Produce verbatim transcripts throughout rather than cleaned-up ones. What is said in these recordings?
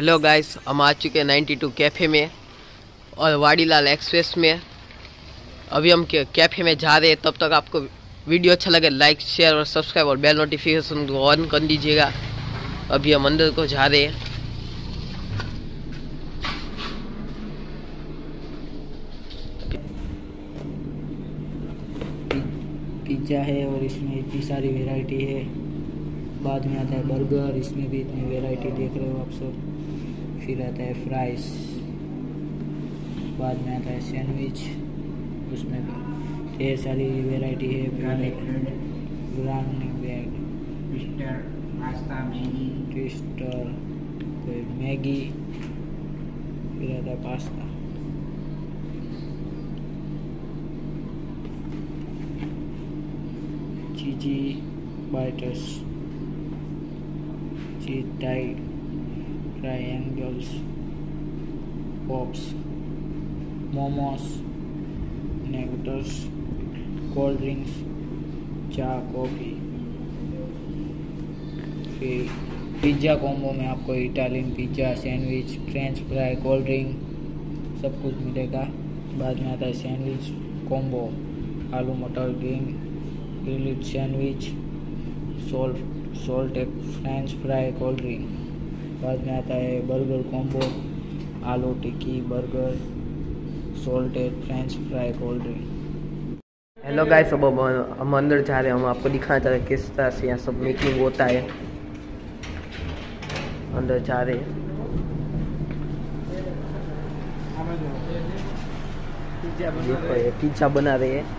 Hello guys, हम आ चुके हैं नाइन्टी टू कैफ़े में और वाडीलाल एक्सप्रेस में। अभी हम कैफ़े में जा रहे हैं। तब तक आपको वीडियो अच्छा लगे लाइक शेयर और सब्सक्राइब और बेल नोटिफिकेशन को ऑन कर दीजिएगा। अभी हम अंदर को जा रहे हैं। पिज्ज़ा है और इसमें इतनी सारी वैरायटी है। बाद में आता है बर्गर, इसमें भी इतनी वैरायटी देख रहे हो आप सब। फिर आता है फ्राइज, बाद में आता है सैंडविच, उसमें भी ढेर सारी वैरायटी है। Ground bag, twister, pasta, Maggi, twister, फिर मैगी, फिर आता है पास्ता। चीजी बाइटर्स, चीज टाइड, ट्रायंगल्स, पॉप्स, मोमोस, नेगेटर्स, कोल्ड ड्रिंक्स, चाय, कॉफ़ी। फिर पिज़्ज़ा कॉम्बो में आपको Italian pizza, sandwich, French fry, cold drink सब कुछ मिलेगा। बाद में आता है sandwich combo, aloo matar green grilled sandwich, salt salted French fry, cold drink. बाद में आता है burger combo, aloo tikki burger, salted French fry, cold drink. Hello guys, अब हम अंदर जा रहे हैं। हम आपको दिखाना चाह रहे हैं किस तरह से यहाँ सब मेकिंग होता है। अंदर जा रहे हैं। देखो ये पिज्ज़ा बना रहे हैं।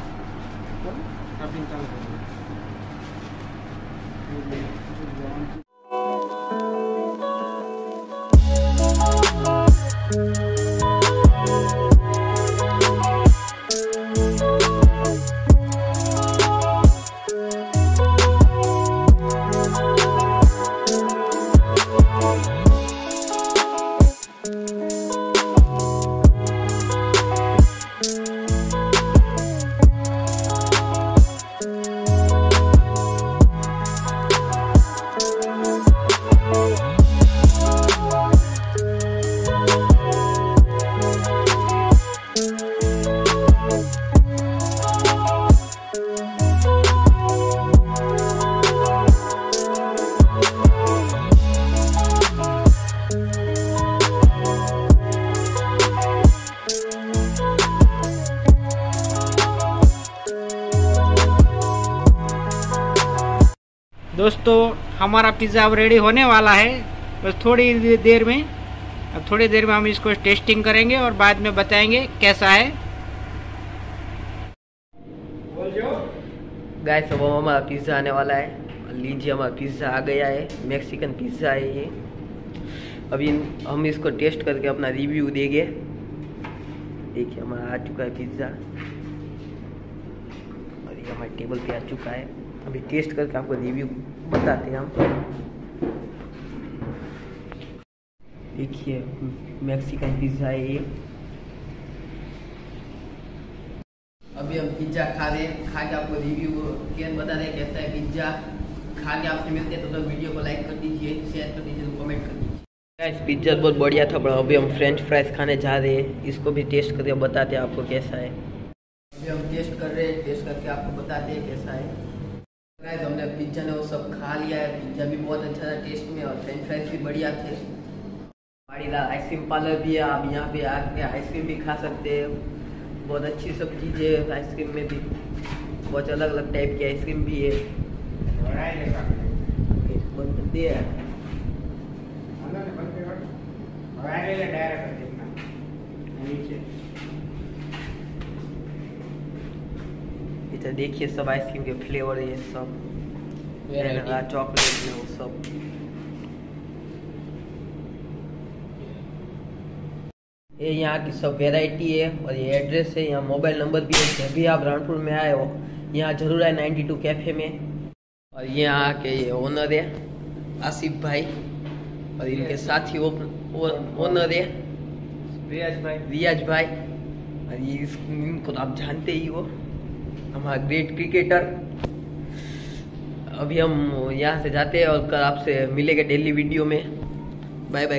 दोस्तों, हमारा पिज़्ज़ा अब रेडी होने वाला है, बस थोड़ी देर में। अब थोड़ी देर में हम इसको टेस्टिंग करेंगे और बाद में बताएंगे कैसा है। गाइस, अब हमारा पिज़्ज़ा आने वाला है। लीजिए, हमारा पिज़्ज़ा आ गया है। मैक्सिकन पिज़्ज़ा है ये। अभी हम इसको टेस्ट करके अपना रिव्यू देंगे। देखिए, हमारा आ चुका है पिज़्ज़ा और ये हमारे टेबल पे आ चुका है। अभी टेस्ट करके आपको रिव्यू बताते हैं हम। देखिए, मैक्सिकन पिज़्ज़ा है ये। अभी हम पिज़्ज़ा खा रहे हैं। खा के आपको रिव्यू क्या बता रहे हैं कैसा है पिज़्ज़ा। खा के आपसे मिलते हैं, तो, तो वीडियो को लाइक कर दीजिए, शेयर कर दीजिए, कमेंट कर दीजिए। इस पिज़्ज़ा बहुत बढ़िया था, पर अभी हम फ्रेंच फ्राइज खाने जा रहे हैं। इसको भी टेस्ट करके बताते हैं आपको कैसा है। अभी हम टेस्ट कर रहे हैं, टेस्ट करके आपको बताते हैं कैसा है। गाइस, हमने पिज़्ज़ा ने वो सब खा लिया है। पिज़्ज़ा भी बहुत अच्छा था टेस्ट में और फ्रेंच फ्राइज भी बढ़िया थे। वाडीलाल आइसक्रीम पार्लर भी है, आप यहाँ पे आके आइसक्रीम भी खा सकते हैं। बहुत अच्छी सब चीज़ें आइसक्रीम में भी, बहुत अलग अलग टाइप की आइसक्रीम भी है। इधर देखिए सब आइसक्रीम के फ्लेवर है, सब चॉकलेट में वो सब। ये यहाँ की सब वैरायटी है और ये एड्रेस है। यहाँ मोबाइल नंबर भी है। जब भी आप रानपुर में आए हो, यहाँ जरूर आए नाइन्टी टू कैफ़े में। और ये यहाँ के ये ओनर है आसिफ भाई, और इनके साथी ओनर है रियाज भाई रियाज भाई और ये इनको तो आप जानते ही हो, हमारा ग्रेट क्रिकेटर। अभी हम यहाँ से जाते हैं और कल आपसे मिलेंगे डेली वीडियो में। Bye bye.